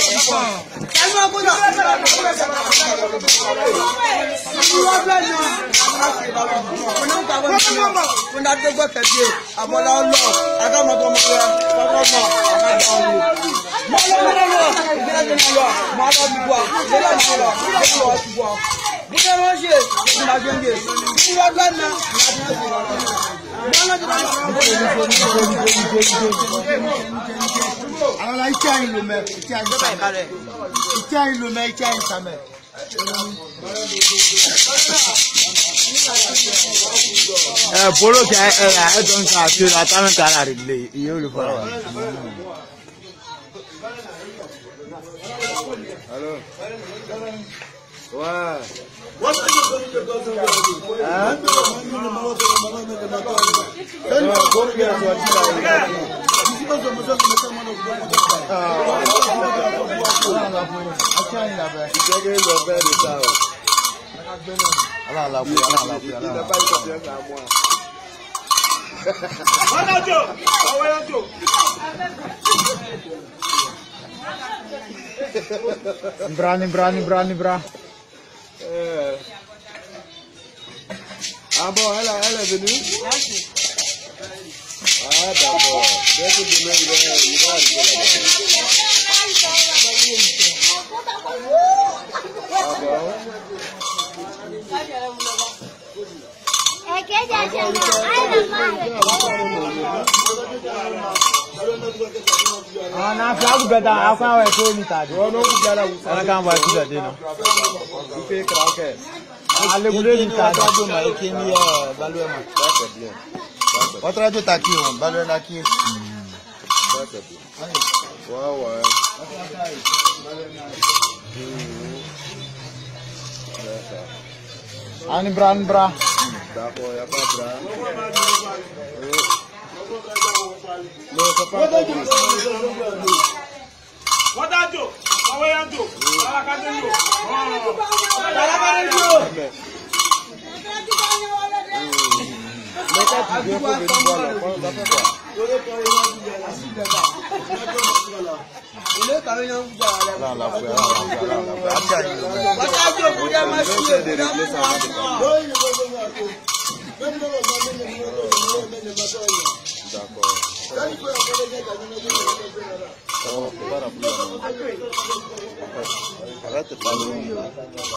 Polo que é don Cássio, lá tá na cara dele. E eu lhe falo. Alô. Ué. Bra. Ah bon, elle est venue? Ah d'accord. Dès que demain il va arriver là-bas. Ah bon? Ah, na flag beda, akwa we to mi tadi. Wo no ku biara wu. Ana kan ba tu de no. Ife kra ke. Ale gule mi tadi do ma e kemi e balwe ma. That's bien. Otra jo taki on, balwe na ki. That's bien. Wow. Ani bra. D'accord, y a pas bra. No, c'est pas D'accord.